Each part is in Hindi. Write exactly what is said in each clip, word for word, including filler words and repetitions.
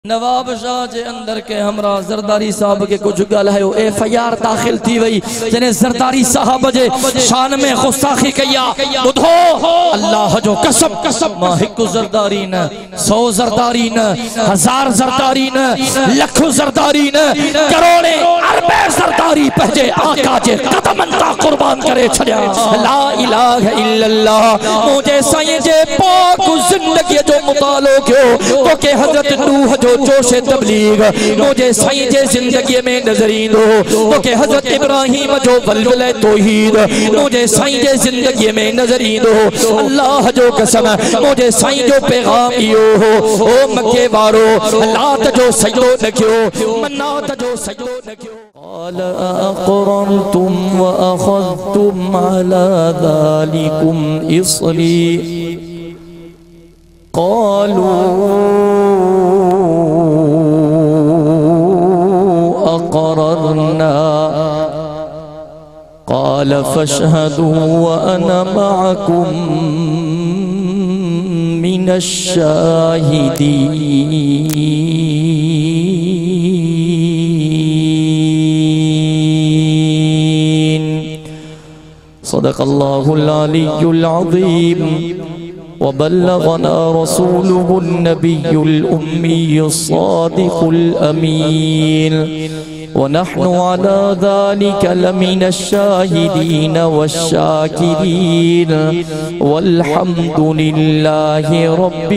नवाब शाह जे अंदर के हमरा जरदारी साहब के कुछ गल है एफ आई आर दाखिल थी वही जने जरदारी साहब जे शान में गुस्ताखी किया बुधो अल्लाह जो कसम कसम मां हिकु जरदारी न सौ जरदारी न हजार जरदारी न लख जरदारी न करोड़े अरबे जरदारी पहजे आका जे कदमन ता कुर्बान करे छया ला इलाहा इल्लल्लाह मुझे साईं जे पाक जिंदगी जो मुतालो क्यों तो के हजरत नूह जो जोशे तबलीग मुझे साईं जे जिंदगी में नजर ईंदो तो के हजरत इब्राहिम जो वल्लुल तौहीद मुझे साईं जे जिंदगी में नजर ईंदो अल्लाह जो कसम मुझे साईं जो पैगाम इयो हो ओ मक्के वारो लात जो सजदो न कयो मन्नात जो सजदो न कयो قال أقررتم وأخذتم على ذلكم إصري قالوا أقررنا قال فاشهدوا وأنا معكم من الشاهدين صدق الله العلي العظيم وبلغنا رسوله النبي الأمي الصادق الأمين ونحن على ذلك لمن الشاهدين والشاكرين والحمد لله رب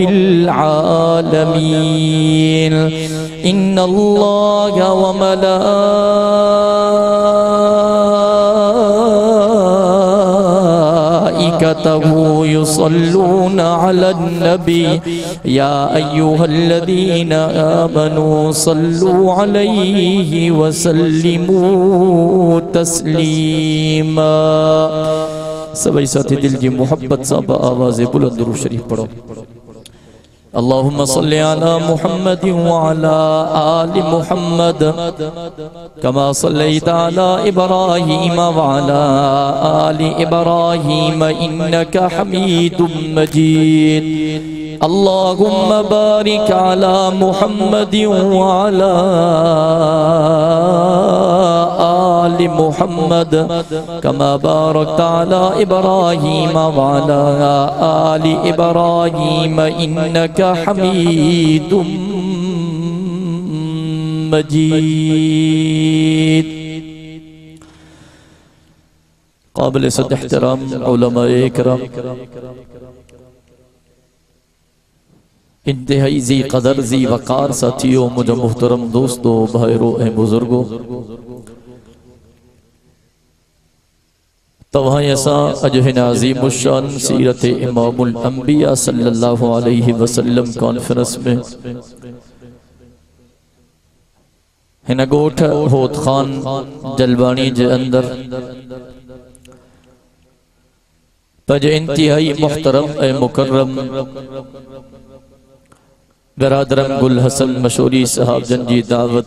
العالمين إن الله وملائكته يصلون على النبي يا أيها الذين آمنوا صلوا عليه وسلموا تسليما سبھی ساتھی دل کی محبت صاحب آواز بلند درود شریف پڑھو اللهم صل على محمد وعلى آل محمد كما صليت على إبراهيم وعلى آل إبراهيم إنك حميد مجيد اللهم بارك على محمد وعلى آل محمد كما باركت على إبراهيم وعلى آل إبراهيم إنك حميد مجيد قابل صد احترام علماء اکرام انتہائی زی قدر زی وقار ساتھیوں مجھے محترم دوستو بھائرو اے بزرگو توہاں ایسا اجہن عظیم الشان سیرت امام الانبیاء صلی اللہ علیہ وسلم کانفرنس میں ہنہ گوٹھ ہوت خان جلوانی جے اندر پج انتہائی محترم اے مکرم برادرم گل حسن مشوری صاحب جنجی دعوت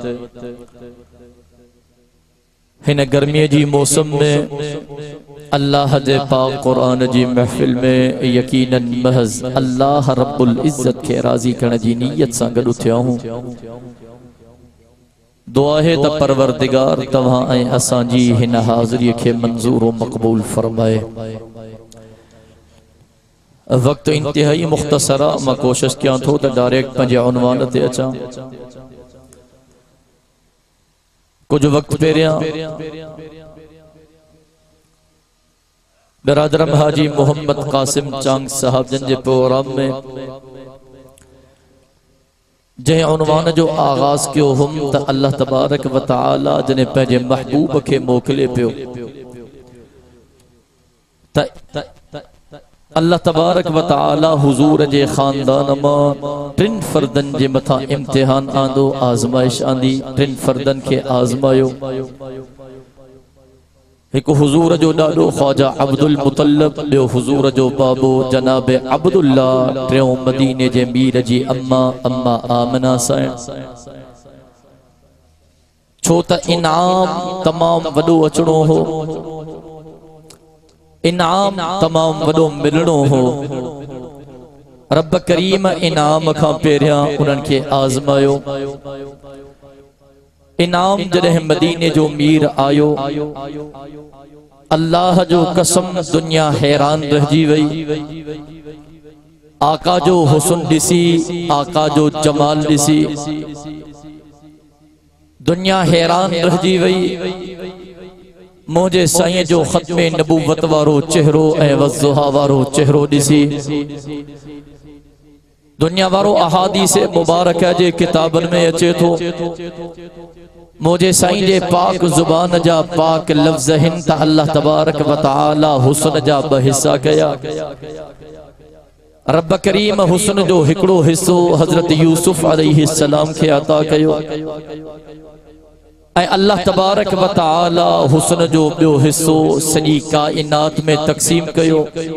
ہن گرمی جی موسم میں اللہ دے پاک قرآن جی محفل میں یقیناً محض اللہ رب العزت کے راضی کرنے جی نیت سانگل اٹھیا ہوں دعا ہے تا پروردگار توہاں اے اسان جی ہن حاضری کے منظور و مقبول فرمائے وقت انتہائی مختصرہ میں کوشش کیا تھو تا ڈائریکٹ پنجے عنوانت اچھا کچھ وقت پیریاں برادرم حاجی محمد قاسم چانگ صاحب جنجے پروگرام میں جہاں عنوان جو آغاز کیوں ہم تا اللہ تبارک و تعالی جنہیں پہنجے محبوب کے موکلے پیو تا اللہ تبارک و تعالی حضور جے خاندان ما ٹن فردن جے متھا امتحان آندو آزمائش آندی ٹن فردن کے آزمائیو ایک حضور جو ڈالو خواجہ عبدالمطلب لیو حضور جو بابو جناب عبداللہ ٹریوں مدینے جے میر جی اما اما آمنہ سائن چھوتا انعام تمام وڈو اچڑوں ہو انعام تمام وڈو ملنوں ہو रब करीम इनाम खां पेरियां उन्हनि खे आज़मायो। इनाम जॾहिं मदीने जो मीर आयो, अल्लाह जो कसम दुनिया हैरान रहिजी वई। आका जो हुस्न ॾिसी, आका जो जमाल ॾिसी दुनिया हैरान रहिजी वई। मुझे साईं जो खत्मे नबूवत वारो चेहरो ऐं वज़्ज़ुहा वारो चेहरो ॾिसी दुनिया वारो अहादीस मुबारक जे किताबन में अचे थो। मुझे साईं जे पाक जुबान जा पाक लफ्ज़ हिन त अल्लाह तबारक व तआला हुस्न जा ब हिस्सा कया। रब करीम हुस्न जो हिकड़ो हिस्सो हजरत यूसुफ अलैहिस्सलाम खे अता कयो ऐं अल्लाह तबारक व तआला हुस्न जो ॿियो हिस्सो सॼी काइनात में तक़सीम कयो।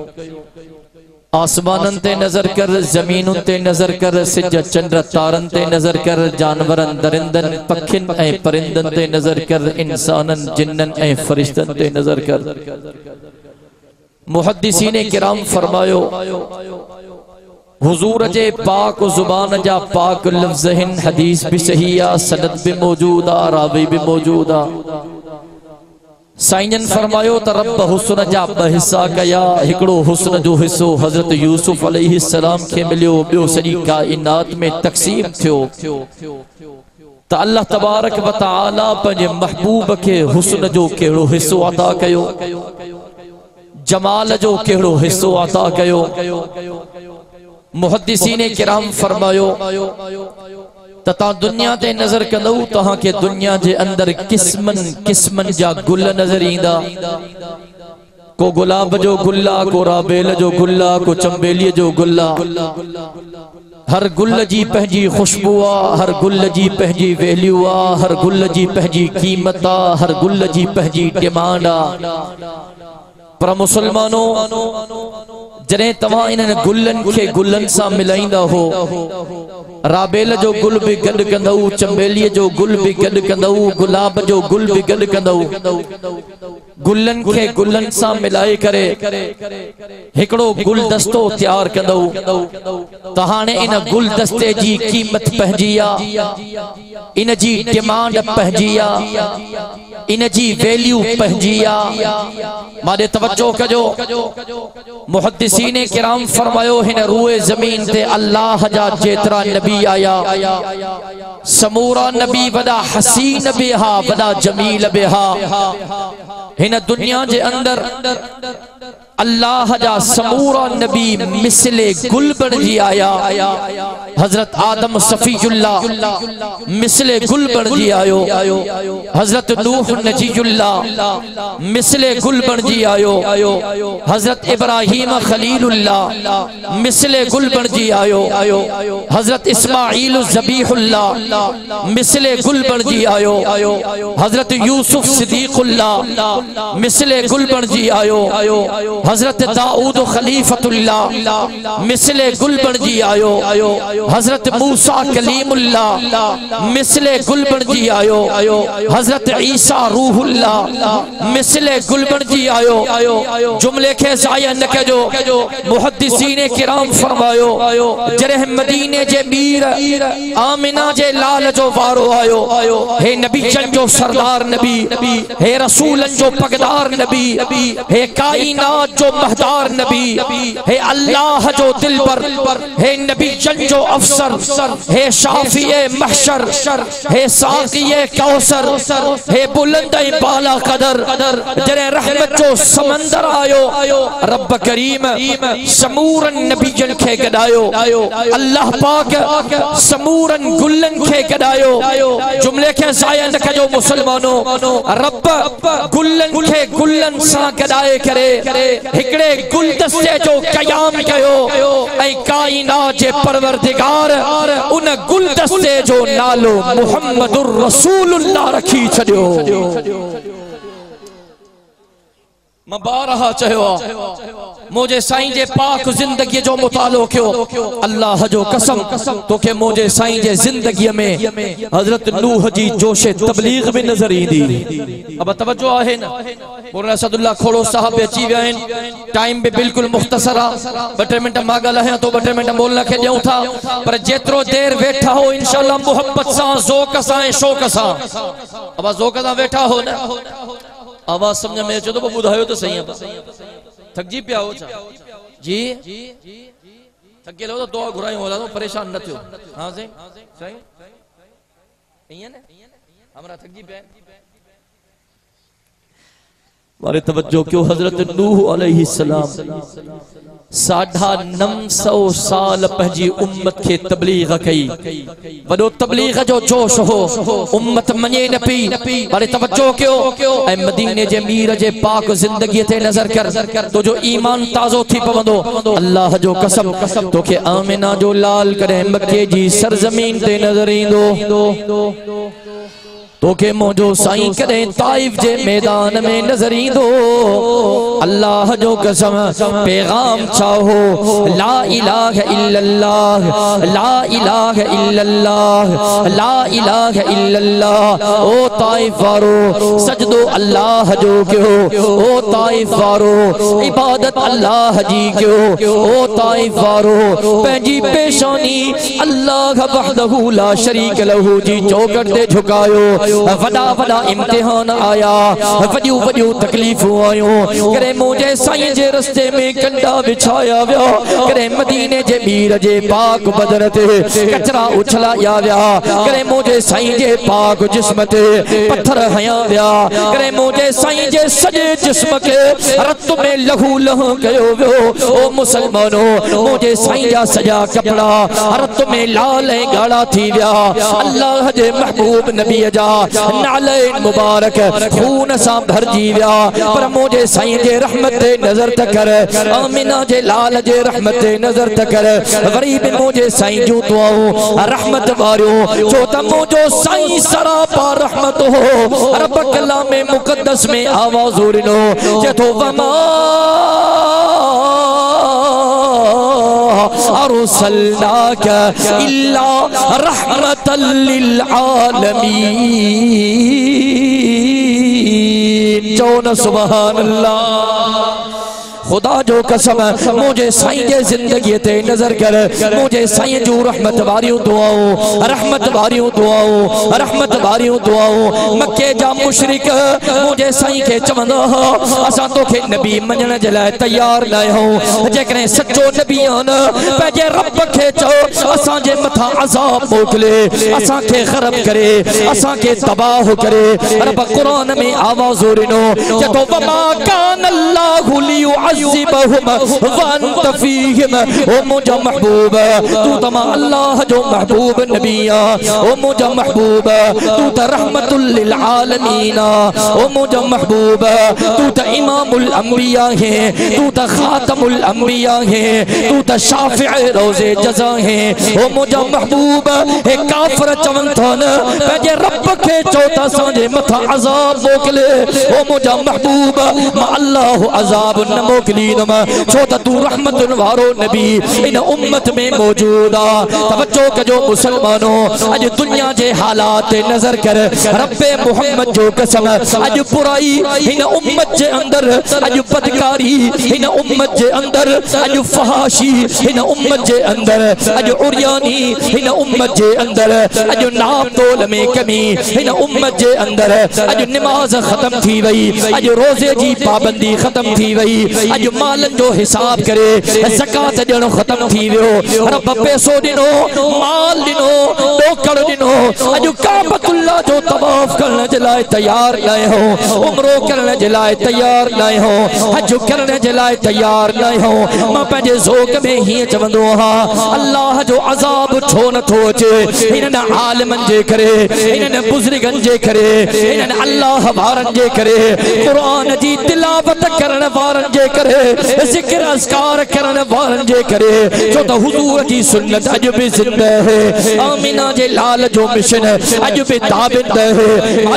आसमानन ते नजर कर, जमीनुन ते नजर कर, सिज चंड तारन ते नजर कर, जानवरन दरिंदन पखिन ऐं परिंदन ते नजर कर, इंसानन जिन्नन ऐं फरिश्तन ते नजर कर। मुहद्दिसीन किराम फरमायो, हुजूर जे पाक जुबान जा पाक लफ्ज़ हिन। हदीस भी सही आ, सनद भी मौजूद आ, रावी भी मौजूद आ। साईं फरमायो त रब हुस्न जा ब हिस्सा कया। हिकड़ो हुस्न जो हिस्सो हजरत यूसुफ अलैहिस्सलाम खे मिलियो, ॿियो सॼी काइनात में तक़सीम थियो। त अल्लाह तबारक व तआला पंहिंजे महबूब खे हुस्न जो कहिड़ो हिस्सो अता कयो, जमाल जो कहिड़ो हिस्सो अता कयो। मुहद्दिसीन किराम फरमायो त ता दुनिया ते नजर कंदो, तहां के दुनिया जे अंदर किस्मन किस्मन जा गुल नजर ईंदा। को गुलाब जो गुल्ला, को राबेल जो गुल्ला, को चंबेली जो गुल्ला। हर गुल जी पंहिंजी खुशबू आ, हर गुल जी पंहिंजी वैल्यू आ, हर गुल जी पंहिंजी कीमत आ, हर गुल जी पंहिंजी डिमांड आ। पर मुसलमानों, जॾहिं तव्हां इन्हनि गुलन खे गुलन सां मिलाईंदा हो, राबेल जो गुल भी गड कंदऊ, चंबेली जो गुल भी गड कंदऊ, गुलाब जो गुल भी गड कंदऊ। गुलन के गुलन सां मिलाए करे हिकड़ो गुलदस्तो तैयार कंदऊ। त हाणे इन गुलदस्ते जी कीमत पंहिंजी आ, इन जी डिमांड पंहिंजी आ, इन जी वैल्यू पंहिंजी आ। मारे तवज्जो कजो, मुहद्दिसीन किराम फरमायो, हिन रूए ज़मीन ते अल्लाह जा जेतरा नबी आया, समूरा नबी वॾा हसीन बि हा, वॾा जमील बि हा। हिन दुनिया जे अंदर अल्लाह जा समूरा नबी मिसले गुल बणजी आया। हजरत आदम सफीजुल्लाह मिसले गुल बणजी आयो। हजरत नूह नजीजुल्लाह मिसले गुल बणजी आयो। हजरत इब्राहीम खलीलुल्लाह मिसले गुल बणजी आयो। हजरत इस्माईल ज़बीहुल्लाह मिसले गुल बणजी आयो। हजरत यूसुफ सिद्दीकुल्लाह मिसले गुल बणजी आयो। हजरत दाऊद खलीफतुल्लाह मिसले गुल बणजी आयो। हजरत मूसा कलीमुल्लाह मिसले गुल बणजी आयो। हजरत ईसा रूहुल्लाह मिसले गुल बणजी आयो। जुमले के ज़ाया न कजो, मुहद्दिसीन किराम फरमायो, जॾहिं मदीने जे मीर आमिना जे लाल जो वारो आयो, हे नबीजन जो सरदार नबी, हे रसूलन जो पगदार नबी, हे कायनात जो महदार नबी, हे अल्लाह जो दिलबर, हे नबी जन जो अफसर, हे शाफिए महशर, हे साक़िए कौसर, हे बुलंद बाला कदर। जरे रहमत जो समंदर आयो, रब करीम समूरन नबी जन खे गडायो। अल्लाह पाक समूरन गुलन खे गडायो। जुमले के ज़ाया न कजो मुसलमानों, रब गुलन खे गुलन सां गडाए करे हिकड़े गुलदस्ते जो कयाम कयो ऐं काइनात जे परवरदिगार उन गुलदस्ते जो नालो मुहम्मदुर रसूलुल्लाह रखी छडियो। मैं बारहा चयो मुझे साईं जे पाक जिंदगी जो मुतालो क्यों अल्लाह जो कसम तो के मुझे साईं जे जिंदगी में हजरत नूह जी जोशे तबलीग भी नजर ईंदी। अब तवज्जो आहे ना मौलाना असदुल्लाह खोड़ो साहब अची विया आहिनि टाइम भी बिल्कुल मुख्तसर आ ॿ टे मिनट मां ॻाल्हायां तो ॿ टे मिनट मौलाना खे ॾियूं था पर जेतिरो देर वेठा हो इंशाअल्लाह मोहब्बत सां ज़ौक़ सां ऐं शौक़ सां अब ज़ौक़ सां वेठा हो न आवाज समझ में अचे तो ॿुधायो तो सही थकजी पिया हो छा जी थकियल हो तो दुआ घुरायूं होला तो परेशान न थियो हां सही सही ईअं न हमरा थकजी पिया मारे तवज्जो क्यों हजरत नूह अलैहिस्सलाम साढ़ा नव सौ साल पंहिंजी उम्मत के तबलीग कई वडो तबलीग जो जोश हो उम्मत मने न पी मारे तवज्जो क्यों ऐ मदीने जे मीर जे पाक जिंदगी ते नजर कर तो जो ईमान ताजो थी पवंदो अल्लाह जो कसम तो के आमिना जो लाल करे मक्के जी सरजमीन ते नजर ईंदो तो के मोजो साईं करे ताइफ जे मैदान में नजर ईंदो अल्लाह जो कसम पैगाम चाहो ला इलाहा इल्लल्लाह ला इलाहा इल्लल्लाह ला इलाहा इल्लल्लाह ओ ताइफ वारो सजदो अल्लाह जो क्यों ओ ताइफ वारो इबादत अल्लाह जी क्यों ओ ताइफ वारो पंहिंजी पेशानी अल्लाह वहदहू ला शरीक लहू जी चौकट ते झुकायो वडा वडा इम्तिहान आया वडियूं वडियूं तकलीफूं आयूं करे मुझे साईं जे रस्ते में कंडा बिछाया विया करे मदीने जे मीर जे पाक बदन ते कचरा उछलाया विया करे मुझे साईं जे पाक जिस्म ते पत्थर हया विया करे मुझे साईं जे सजे जिस्म के रत में लहू लह कयो वियो ओ मुसलमानो मुझे साईं जा सजा कपड़ा रत में लाल ऐं गाढ़ा थी विया अल्लाह जे महबूब नबी जा नाले मुबारक खून सा भरजी विया पर मुझे साईं जे रहमत ते नजर त कर आमिना जे लाल जे रहमत ते नजर त कर वरी भी मुझे साईं जूं दुआऊं रहमत वारियो जो त मुझो साईं सरापा रहमत हो रब कलाम मुकद्दस में आवाज उड़नो जे तो वमा अरसलनाक इल्ला रहमतल लिल आलमीन जो न सुभान अल्लाह खुदा जो कसम मुझे साईं जे जिंदगी ते नजर कर मुझे साईं जो रहमत वारियूं दुआऊं रहमत वारियूं दुआऊं रहमत वारियूं दुआऊं मक्के जा मुशरिक मुझे साईं के चवंदा असां तोखे नबी मञण जे लाइ तैयार न आहियूं जेकॾहिं सच्चो नबी आहिनि पंहिंजे रब खे चओ असां जे मथां अज़ाब मोकिले असां खे ग़रक़ करे असां खे तबाह करे रब क़ुरान में आवाज़ ॾिनो चतो वमा कान अल्लाहु लियुअज़िबहुम वअंत फीहिम ओ मुंहिंजा महबूब तू तमा अल्लाह जो महबूब नबी आ ओ मुंहिंजा महबूब तू त रहमतुल लिल आलमीन ओ मुंहिंजा महबूब तू त इमामुल अंबिया है तू त खातमुल अंबिया है तू त शाफिए रोज़े जज़ा है ओ मुंहिंजा महबूब हे काफिर चवन था न पंहिंजे रब खे चओ त असांजे मथां अज़ाब मोकिले ओ मुंहिंजा महबूब मां अल्लाह अज़ाब न मोकिलींदुम छो त तू रहमतुन वारो नबी इन उम्मत में मौजूद आ तवज्जो कजो मुसलमानो अज दुनिया जे हालात नजर कर रब्बे मोहम्मद जो कसम अज बुराई इन उम्मत जे अंदर अज बदकारी इन उम्मत जे अंदर अज फहाशी इन उम्मत जे अंदर अज उरियानी इन उम्मत जे अंदर अज नाप तोल में कमी इन उम्मत जे अंदर अज नमाज खत्म थी वई अज रोजे जी पाबंदी खत्म थी वई अज मालन जो हिसाब करे ज़कात ॾियणो खत्म थी वियो रब पैसो ॾिनो माल ॾिनो ॾोकड़ ॾिनो अज काबतुल्लाह जो तवाफ करण जे लाइ तैयार न आहियो उम्रो करण जे लाइ तैयार न आहियो हज करण जे लाइ तैयार न आहियो मां पंहिंजे ज़ौक़ में हीअं चवंदो आहियां अल्लाह जो अज़ाब छो नथो अचे इन्हनि आलिमनि जे करे इन्हनि बुज़ुर्गनि जे करे इन्हनि अल्लाह वारनि जे करे क़ुरान जी तिलावत करण वारनि जे करे ज़िक्र अस्कार करण वारनि जे करे छो त हुज़ूर जी सुन्नत अॼु बि ज़िंदा है आमिना जे लाल जो मिशन अॼु बि ताबिंद है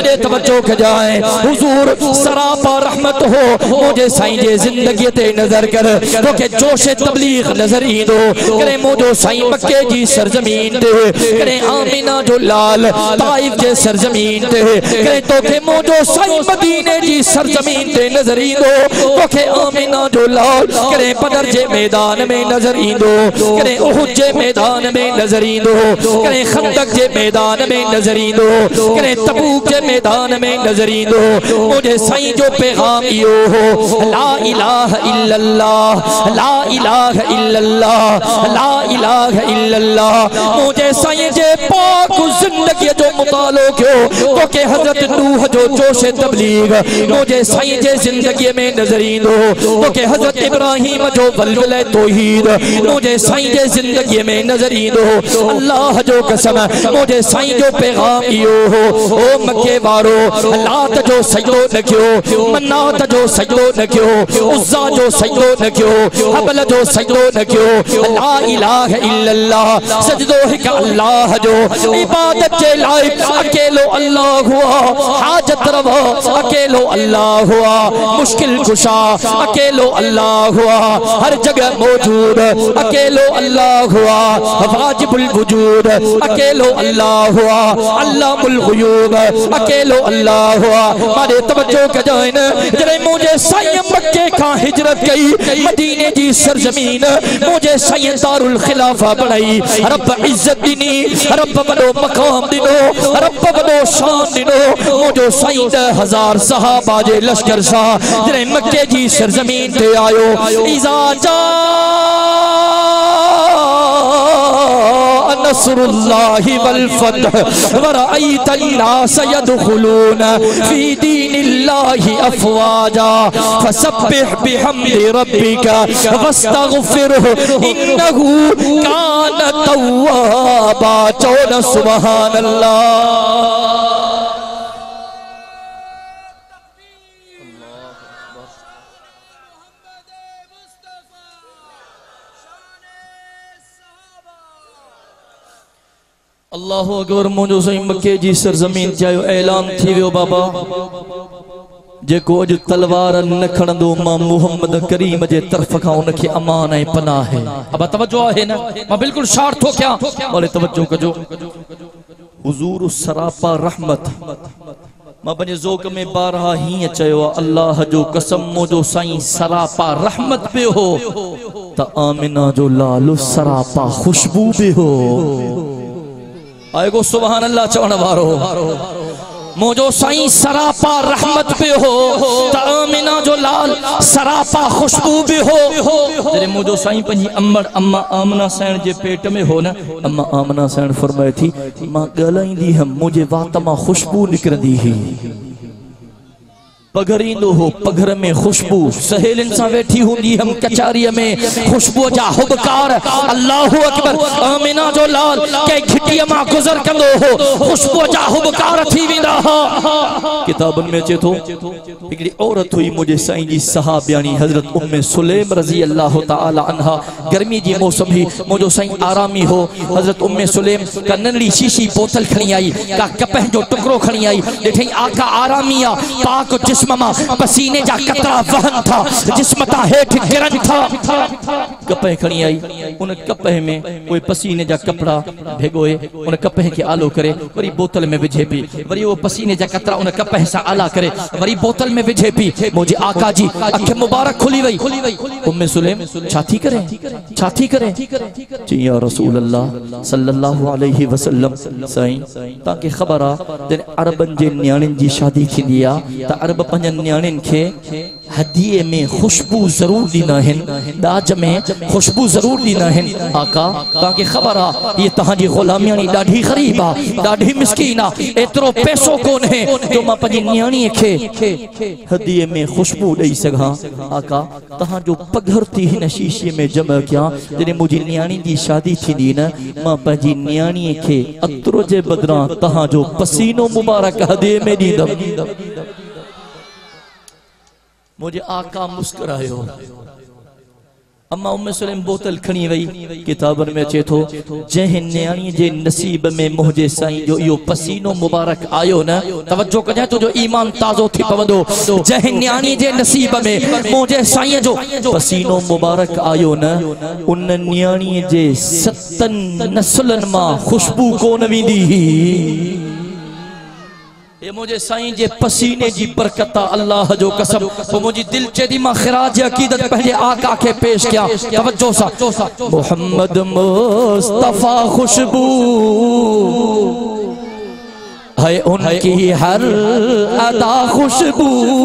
जे तवज्जो कजाए हुजूर सरापा रहमत हो मुझे साईं जे जिंदगी ते नजर कर तो के जोश तबलीग नजर ईंदो करे मुझो साईं मक्के जी सरजमीन ते करे आमिना जो लाल ताइफ जे सरजमीन ते करे तो के मुझो साईं मदीने जी सरजमीन ते नजर ईंदो तो के आमिना जो लाल करे बदर जे मैदान में नजर ईंदो करे उहुद जे मैदान में नजर ईंदो करे खंदक जे मैदान में नजर ईंदो करे तबूक के मैदान में नजर ईंदो मुझे साईं जो पैगाम इहो हो ला इलाहा इल्लल्लाह ला इलाहा इल्लल्लाह ला इलाहा इल्लल्लाह मुझे साईं जे पाक जिंदगी जो मुतालो कयो तो के हजरत नूह जो जोश तबलीग मुझे साईं जे जिंदगी में नजर ईंदो तो के हजरत इब्राहिम जो वलवले तौहीद मुझे साईं जे जिंदगी में नजर ईंदो अल्लाह जो कसम मुझे साईं जो पैगाम इहो हो ओ मक्के वारो लात जो सजदो न कयो मन्नात जो सजदो न कयो उज़्ज़ा जो सजदो न कयो हबल जो सजदो न कयो ला इलाहा इल्लल्लाह सजदो हिक अल्लाह जो इबादत के लायक अकेलो अल्लाह हुआ हाजत रवा अकेलो अल्लाह हुआ मुश्किल कुशा अकेलो अल्लाह हुआ हर जगह मौजूद अकेलो अल्लाह हुआ वाजिबुल वजूद अकेलो अल्लाह हुआ अल्लाहुल गुयूब अकेलो अल्लाह हुआ मारे तवज्जो कजाइन जरे मुझे साईं मक्के का हिजरत कई मदीने जी सरजमीन मुझे साईं दारुल खिलाफा बनाई रब इज्जत दिनी रब बड़ो मकाम दिनो रब बड़ो शान दिनो मुझो साईं दह हजार सहाबा जे लश्कर सा जरे मक्के जी सरजमीन ते आयो इज़ा जा नस्रुल्लाहि वल फतह वरअयतन नास यदखुलून फी दीनिल्लाहि अफवाजा फसब्बिह बिहम्दि रब्बिका वस्तगफिरहु इन्नहु कान तव्वाबा चौन सुबहानल्लाह। अल्लाह अकबर मुझो साईं मक्के जी सरजमीन चायो ऐलान थी वियो बाबा जेको अज तलवार न खणंदो मां मोहम्मद करीम जे तरफ खां उनखे अमान ऐं पनाह है। अब तवज्जो है ना मां बिल्कुल शार थो क्या बोले तवज्जो कजो हुजूर सरापा रहमत मां पंहिंजे ज़ोक में बारहा हीअं चयो अल्लाह जो कसम मुझो साईं सरापा रहमत पे हो त आमिना जो लाल सरापा खुशबू पे हो आएगो सुभान अल्लाह चवण वारो मुझो साईं सरापा रहमत पे हो त आमिना जो लाल सरापा खुशबू भी हो जरे मुझो साईं पंजी अम्मड़ अम्मा आमना सैन जे पेट में हो न अम्मा आमना सैन फरमाए थी मां गलाईंदी हम मुझे वात मां खुशबू निकरंदी ही पघर ईंदो हो पघर में खुशबू सहेलिन सा वेठी हुंदी हम कचारीअ में खुशबू जा हुबकार अल्लाहु अकबर आमिना जो लाल के घिटीअ मां गुज़र कंदो हो खुशबू जा हुबकार थी वेंदा हो। किताबन में अचे थो हिकड़ी औरत हुई मुझे साईं जी सहाबियानी हजरत उम्मे सुलेम रज़ी अल्लाह तआला अन्हा गर्मी जी मौसम ही मुझो साईं आरामी हो हजरत उम्मे सुलेम का नंढड़ी शीशी बोतल खणी आई का कपह जो टुकड़ो खणी आई ॾिठई आका आरामी आ पाक जिस्म मां पसीने जा कतरा वहन था जिस्म ता हेठ गिरन था कपह खणी आई उन कपह में कोई पसीने जा कपड़ा भेगोए उन कपह के आलो करे वरी बोतल में विझे पी वरी वो पसीने जा कतरा उन कपह सा आला करे वरी बोतल में विझे पी मुझे आका जी अख मुबारक खुली वई उम्मे सुलेम छा थी करे छा थी करे जी या रसूल अल्लाह सल्लल्लाहु अलैहि वसल्लम साईं ताके खबर आ जन अरबन जे न्याणिन जी शादी थींदी आ त अरब पंजन न्याणिन के हदिये में खुशबू जरूर दीना है दाज में खुशबू जरूर दीना है आका ताके खबर आ ये तहांजी गुलामियानी डाढी गरीब आ डाढी मिस्कीन आ एतरो पैसो कोन है जो मां पंजी न्याणी के हदिये में खुशबू दई सगा आका तहां जो पघर थी हिन शीशे में जमा किया जने मुजी न्याणी जी शादी थींदी न मां पंजी न्याणी के अतरो जे बदरा तहां जो पसीनो मुबारक हदिये में दीदम मुझे आका मुस्कुरायो अम्मा उम्मे सुलेम बोतल खणी वई किताबन में अचे थो जंहिं न्याणी जे नसीब में मुंहिंजे साईं जो इहो पसीनो मुबारक आयो न तवज्जो कजां तुंहिंजो ईमान ताज़ो थी पवंदो जंहिं न्याणी जे नसीब में मुंहिंजे साईं जो पसीनो मुबारक आयो न उन न्याणी जे सतनि नस्लनि मां खुशबू कोन वेंदी ये मुझे साईं जे पसीने जी बरकत अल्लाह जो कसम वो मुझे दिल चेदी मां खिराज अकीदत पहले आका के पेश किया तवज्जो सा मोहम्मद मुस्तफा खुशबू है उनकी हर अदा खुशबू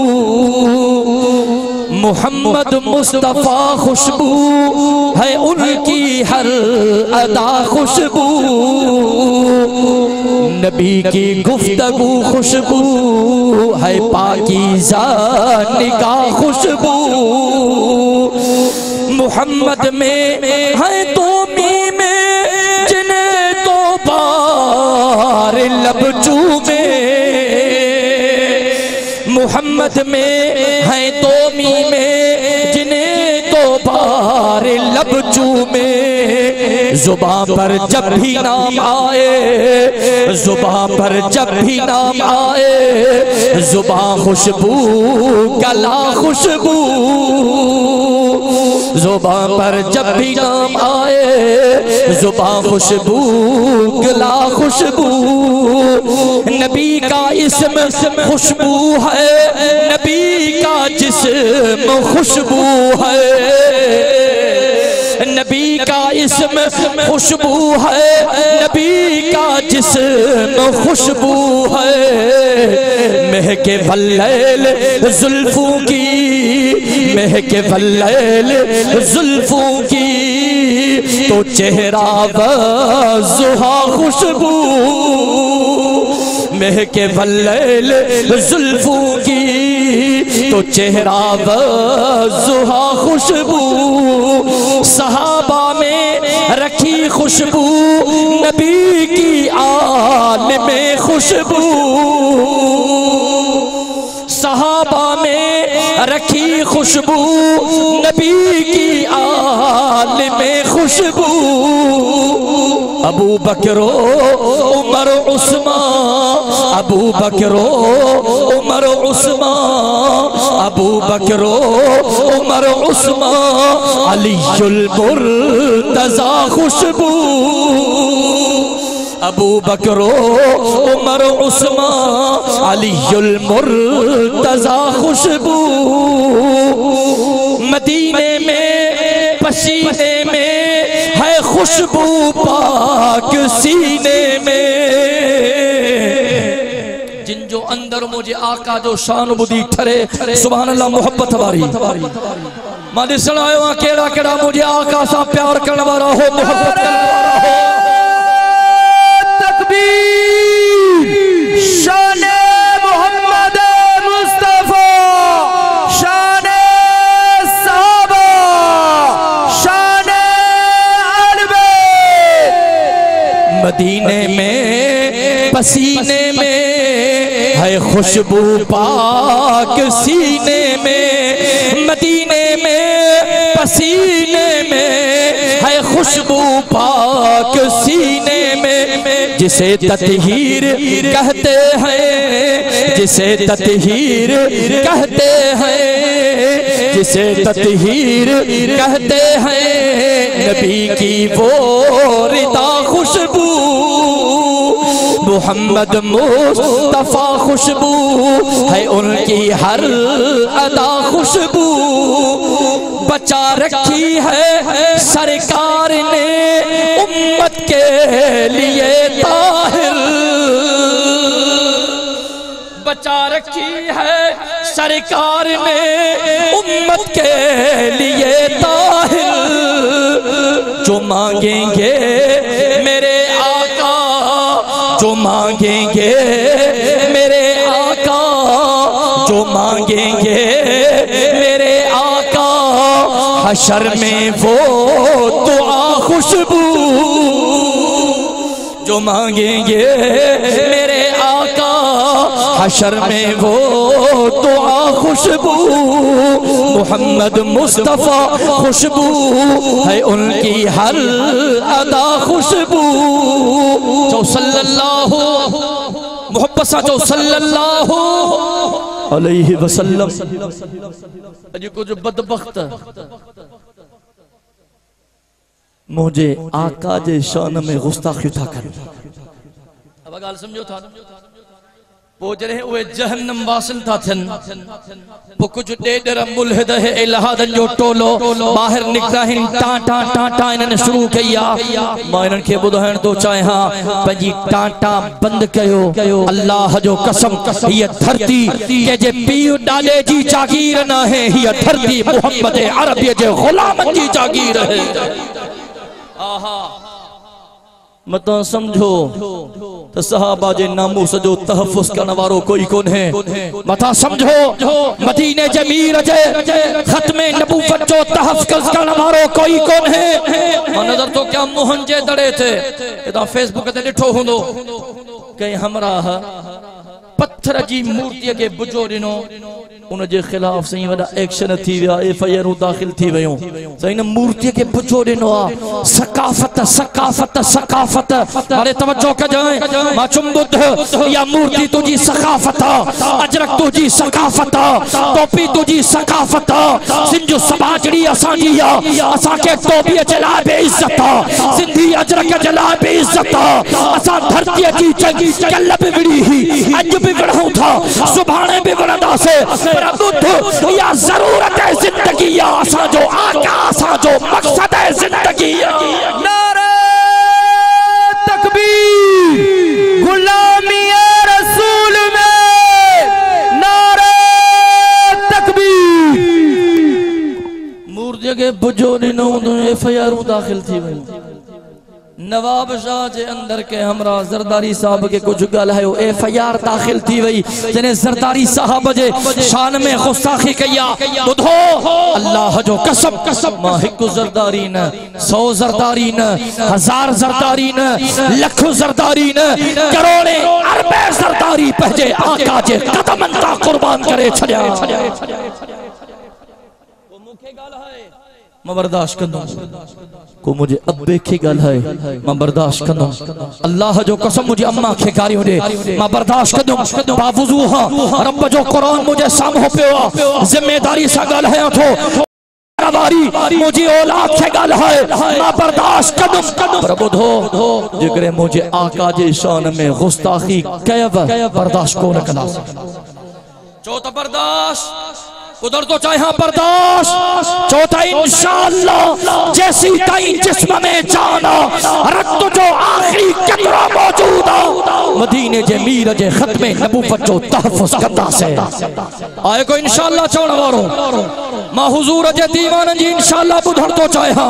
मोहम्मद मुस्तफा खुशबू है उनकी हर अदा खुशबू नबी की गुफ्तगू खुशबू है पाकीज़ा निगाह खुशबू मोहम्मद में है तो मी में जिन्हें तो बार लब चूमे मोहम्मद में है तो मी में जिन्हें तो बार लब चूमे जुबान पर जब भी नाम आए जुबान पर जब भी नाम आए जुबान खुशबू गला खुशबू जुबान पर जब भी नाम आए जुबान खुशबू गला खुशबू नबी का इस्म खुशबू है नबी का जिस्म खुशबू है नबी का इस्म खुशबू है नबी का जिस्म खुशबू है महके वल्लैल जुल्फों की महके वल्लैल जुल्फों की तो चेहरा वज़ुहा खुशबू महके वल्लैल जुल्फों की तो चेहरा वज़ुहा खुशबू सहाबा में रखी खुशबू नबी की आल में खुशबू सहाबा में रखी खुशबू नबी की आल में खुशबू अबू बकरो उमर उस्मान अबू बकरो उमर उस्मान अबू बकरो उमर उस्मान अलीयुल मुर्तज़ा खुशबू अबू बकरो उमर उस्मान अलीयुल मुर्तज़ा खुशबू मदीने में पसीने में है खुशबू पाक सीने में जिन जो अंदर मुझे आका जो शान बुधी ठरे सुभान अल्लाह मोहब्बत वारी मां ॾिसण आयो आहियां केड़ा केड़ा मुझे आका सा प्यार करण वारा हो मोहब्बत करण वारा हो तकबीर शान मोहम्मद मुस्तफा शान साहबा शान अहले बैत मदीने में पसीने में है खुशबू पाक सीने में मदीने में पसीने में है खुशबू पाक सीने में जिसे ततहीर कहते हैं जिसे ततहीर कहते हैं जिसे ततहीर कहते हैं नबी की वो रिदा खुशबू मोहम्मद मुस्तफा खुशबू है उनकी हर अदा खुशबू बचा रखी है सरकार ने उम्मत के लिए ताहिर बचा रखी है सरकार ने उम्मत के लिए ताहिर जो मांगेंगे मेरे जो मांगेंगे मेरे आका जो मांगेंगे मेरे आका हशर में वो दुआ खुशबू जो मांगेंगे मेरे आका हशर में वो दुआ खुशबू मोहम्मद मुस्तफा खुशबू है उनकी हर अदा खुशबू जो सल्लल्लाहु मोहब्बत सा जो सल्लल्लाहु अलैहि वसल्लम अजी कुछ बदबख्त मुझे आका जे शान में गुस्ताखी था कर अब गाल समझो था पोजरे उए जहन्नम वासन था थन वो कुछ डेडर मुल्हिद है इलाहदन जो टोलो बाहर निकला हिन टाटा टाटा इन्हनि शुरू कया मां इन्हनि खे ॿुधाइण थो चाहियां पंहिंजी टाटा बंद कयो अल्लाह जो कसम हीअ धरती कंहिंजे पीउ ॾाॾे जी जागीर न आहे हीअ धरती मुहम्मद अरबी जे ग़ुलामनि जी जागीर है आहा मत समझो तो सहाबा जे नामूस जो तहफ़्फ़ुज़ करण वारो कोई कोन है मता समझो मदीने जे मीर जे ख़त्मे नबूवत जो तहफ़्फ़ुज़ करण वारो कोई कोन है मां नजर तो क्या मोहन जे दड़े थे ता फेसबुक ते ॾिठो हूंदो कई हमराह पत्थर जी मूर्ति के बुझो ॾिनो उन जे खिलाफ सही वडा एक्शन थी विया एफ आई आर दाखिल थी वयूं सही न मूर्ति के बुझो ॾिनो आ सकाफत सकाफत सकाफत अरे तवज्जो कजो मां चुम बुध या मूर्ति तुझी सकाफत अजरक तुझी सकाफत टोपी तुझी सकाफत सिंधु समाजड़ी असा जी असा के टोपी चला बेइज्जत सिंधी अजरक जला बेइज्जत असा धरती जी चंगी कल भी विड़ी ही अज भी विड़ूं था सुभाणे भी विड़ंदा से पर बुध या जरूरत है जिंदगी या असा जो आका असा जो मकसद है जिंदगी नारे तकबीर गुलामी रसूल में नारे तकबीर मूर्ति के बुझो ॾिनो तो एफ आई आर दाखिल थी वई नवाब शाह जे अंदर के हमरा जरदारी साहब के कुछ गल है एफ आई आर दाखिल थी वई जने जरदारी साहब जे शान में गुस्ताखी कया बुधो अल्लाह जो कसम कसम मां हिक जरदारी न सौ जरदारी न हजार जरदारी न लख जरदारी न करोड़े अरबे जरदारी पंहिंजे आका जे कदमन ता कुर्बान करे छड़िया वो मुखे गल है मैं बर्दाश्त कंदो को मुझे अब्बे की गल है मैं बर्दाश्त कंदो अल्लाह जो कसम मुझे अम्मा के गारियों दे मैं बर्दाश्त कंदो बावजू हां रब जो कुरान मुझे सामने पियो जिम्मेदारी सा गल है तो हमारी मुझे औलाद से गल है मैं बर्दाश्त कंदो पर बुधो जिगरे मुझे आका जे शान में गुस्ताखी कयव बर्दाश्त को न कला चौथा बर्दाश्त उधर तो चाहे बर्दाश्त चौथा इंशाअल्लाह जैसी ताई जिस्म में जाना रक्त जो आखिरी कतरा मौजूद मदीने जे मीर जे खत्मे नबूवत जो तहफ़्फ़ुज़ करदा से आए को इंशाअल्लाह चवण वारो मां हुजूर जे दीवान जी इंशाअल्लाह बुधण तो चाहे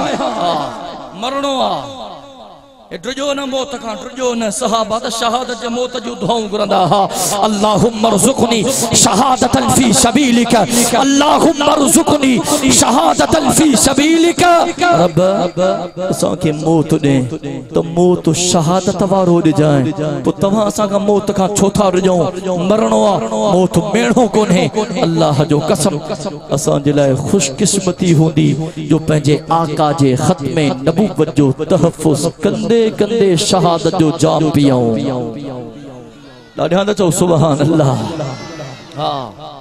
मरणो आ ड्रजो न मौत का ड्रजो न सहाबा द शहादत जे मौत जो दुआऊं करंदा हा अल्लाहुम्मा रज़ुक़नी शहादतन फी सबीलिक अल्लाहुम्मा रज़ुक़नी शहादतन फी सबीलिक रब असा के मौत दे तो मौत शहादत वारो दे जाए तो तवा असा का मौत का छोथा रजो मरणो मौत मेणो कोने अल्लाह जो कसम असा जे लाए खुशकिस्मती होंदी जो पंजे आका जे खत्मे नबूवत जो तहफ़्फ़ुज़ कंदे कंदे शहादत जो जाम पियाऊं ॾाढा त चओ सुभान अल्लाह हां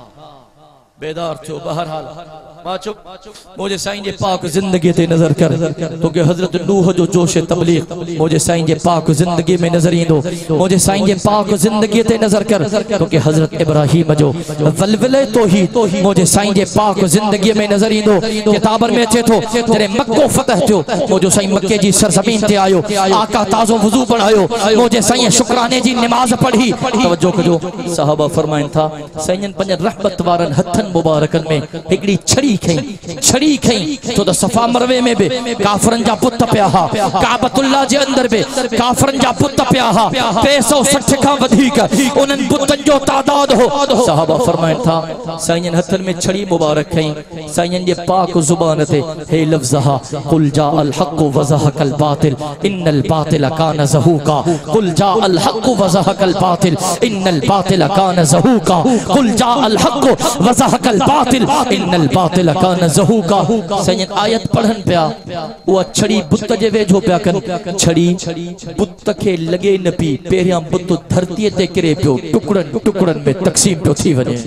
बेदार थियो बहरहाल मां चुप मुझे साईं जे पाक जिंदगी ते नजर कर तो के हजरत नूह जो जोश तबलीग मुझे साईं जे पाक जिंदगी में नजर इंदो मुझे साईं जे पाक जिंदगी ते नजर कर तो के हजरत इब्राहिम जो वलवले तौहीद मुझे साईं जे पाक जिंदगी में नजर इंदो किताबन में अचे थो तेरे मक्को फतह थियो मुझे साईं मक्के जी सरजमीन ते आयो आका ताज़ो वुजू बनायो मुझे साईं शुक्राने जी नमाज पढ़ी तवज्जो कजो साहबा फरमाइन था साईं पंज रहमत वारन हथन मुबारकन में एकड़ी छड़ी छड़ी खई छड़ी खई तो द सफा मरवे में बे काफरन जा पुत पिया हा काबतुल्लाह जे अंदर बे काफरन जा पुत पिया हा टे सौ सठ का वधिक उनन पुतन जो तादाद हो सहाबा फरमाइन था साईं हथन में छड़ी मुबारक खई साईं जे पाक जुबान ते हे लफ्ज़ हा कुल जा अल हक व ज़हकल बातिल इन्नल बातिल कान ज़हूका कुल जा अल हक व ज़हकल बातिल इन्नल बातिल कान ज़हूका कुल जा अल हक व ज़हकल बातिल इन्नल बातिल कान ज़हूका साईं आयत पढ़न पिया वो छड़ी बुत जे वेझो पिया कन छड़ी बुत के लगे न पी पेरियां बुत धरती ते किरे पियो टुकड़न टुकड़न में तक़सीम पियो थी वने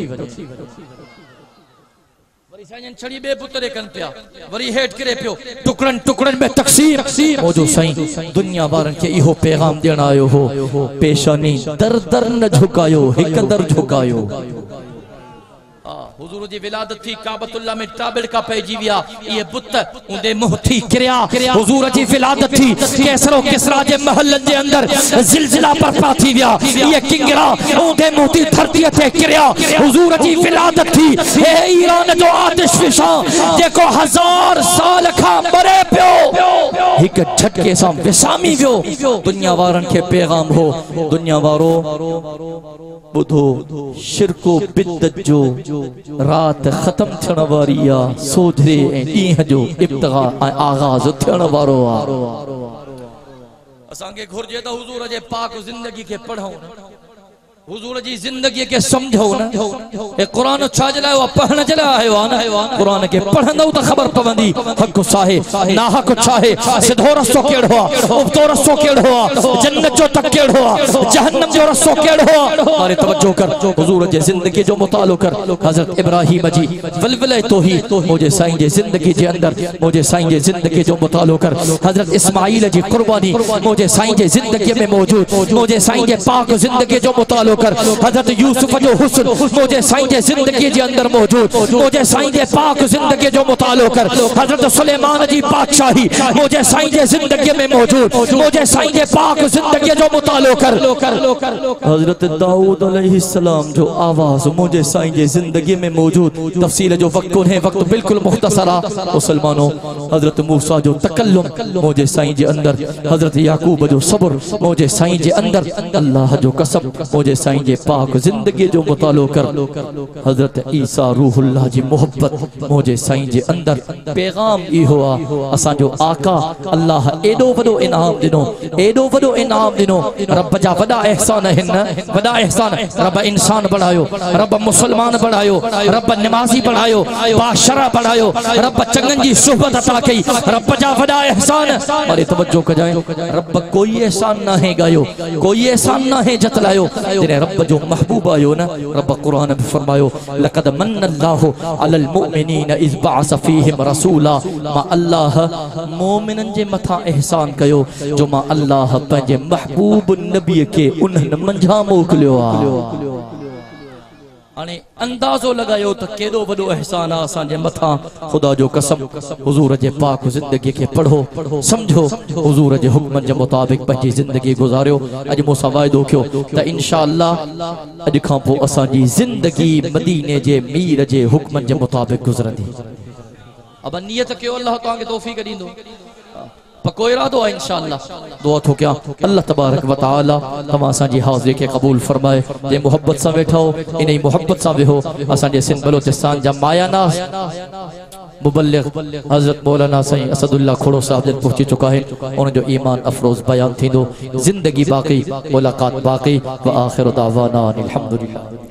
साईं छड़ी बे पुतरे कन पिया वरी हेठ किरे पियो टुकड़न टुकड़न में तक़सीम ओ जो साईं दुनिया वारन के इहो पैगाम देण आयो हो पेशानी दर दर न झुकायो हिक दर झुकायो हुजूर जी विलादत थी काबतुल्लाह में ताबिड़ का पैजी विया ये बुत उंदे मुंह थी किरिया हुजूर जी विलादत थी कैसरो किसरा जे महलन जे अंदर जिलजिला बर्पा थी विया ये किंगरा उंदे मुंह थी धरती ते किरिया हुजूर जी विलादत थी ए ईरान जो आतिश फिशा जेको हजार साल खा मरे पियो हिक झटके सां विसामी वियो दुनिया वारन के पैगाम हो दुनिया वारो बुधो शिरको बिद्दत जो रात खत्म थियण वारी आ सोझरे ऐं ॾींहं जो इब्तिगा ऐं आगाज़ थियण वारो आ असांखे घुर्जे त हुजूर जे पाक ज़िंदगी खे पढ़ूं हुजूर जी जिंदगी के समझो न ए कुरान छा जलायो पढ़न जला आयो आ न कुरान के पढ़ंदो त खबर पवंदी हक साहे ना हक छाहे सिधो रस्तो केड़ो आ उबतो रस्तो केड़ो आ जन्नत जो तक केड़ो आ जहन्नम जो रस्तो केड़ो आ मारे तवज्जो कर हुजूर जे जिंदगी जो मुतालो कर हजरत इब्राहिम जी वलवले तौहीद मुझे साईं जे जिंदगी जे अंदर मुझे साईं जे जिंदगी जो मुतालो कर हजरत इस्माइल जी कुर्बानी मुझे साईं जे जिंदगी में मौजूद मुझे साईं जे पाक जिंदगी जो मुतालो कर हजरत यूसुफ जो हुस्न मुझे साईं जे जिंदगी जे अंदर मौजूद मुझे साईं जे पाक जिंदगी जो मुतालो कर हजरत सुलेमान जी बादशाही मुझे साईं जे जिंदगी में मौजूद मुझे साईं जे पाक जिंदगी जो मुतालो कर हजरत दाऊद अलैहिस्सलाम जो आवाज मुझे साईं जे जिंदगी में मौजूद तफसील जो वक्त उन्हें वक्त बिल्कुल मुख्तसरा मुसलमानों हजरत मूसा जो तकल्लुम मुझे साईं जे अंदर हजरत याकूब जो सब्र मुझे साईं जे अंदर अल्लाह जो कसम मुझे साईं जे पाक जिंदगी जो मुतालो कर हजरत ईसा रूहुल्लाह जी मोहब्बत मुझे साईं जे अंदर पैगाम ई हुआ असा जो आका अल्लाह एडो वडो इनाम दिनो एडो वडो इनाम दिनो रब जा वडा एहसान हिन वडा एहसान रब इंसान बढ़ायो रब मुसलमान बढ़ायो रब नमाजी बढ़ायो बाशरा बढ़ायो रब चंगन जी सुहबत अता कई रब जा वडा एहसान मारे तवज्जो कजाए रब कोई एहसान ना है गायो कोई एहसान ना है जतलायो तेरे रब जो महबूब आयो ना रब कुरान में फरमायो लक़द मन्नल्लाहु अलल मुमिनीन इज़ बअस फीहिम रसूला मा अल्लाह मोमिनन जे मथा एहसान कयो जो मा अल्लाह पंहिंजे महबूब नबी के उन्हनि मंझा मोकिलियो आ हाणे अंदाज़ो लगायो त केॾो वॾो एहसान आहे असांजे मथां ख़ुदा जो कसम हुजूर जे पाक ज़िंदगी खे पढ़ो समझो हुजूर जे हुक्मनि जे मुताबिक़ पंहिंजी ज़िंदगी गुज़ारियो अॼु मूंसां वाइदो कयो त इंशाअल्लाह अॼु खां पोइ असांजी ज़िंदगी मदीने जे मीर जे हुक्मनि जे मुताबिक़ गुज़रंदी अब नियत कयो अल्लाह तव्हांखे तौफ़ीक़ ॾींदो पको इरादो है इंशाअल्लाह दुआ थो क्या अल्लाह तबारक व तआला तमाम असांजी हाज़िरी के कबूल फरमाए जे मोहब्बत सां वेठो इन मोहब्बत सां वेहो असांजे सिंध बलोचिस्तान जा मायानास मुबल्लिग हजरत मौलाना साईं असदुल्लाह खोड़ो साहब जन पहुंची चुका है उन जो ईमान अफरोज बयान थींदो जिंदगी बाकी मुलाकात बाकी व आखिर दावाना अल्हम्दुलिल्लाह।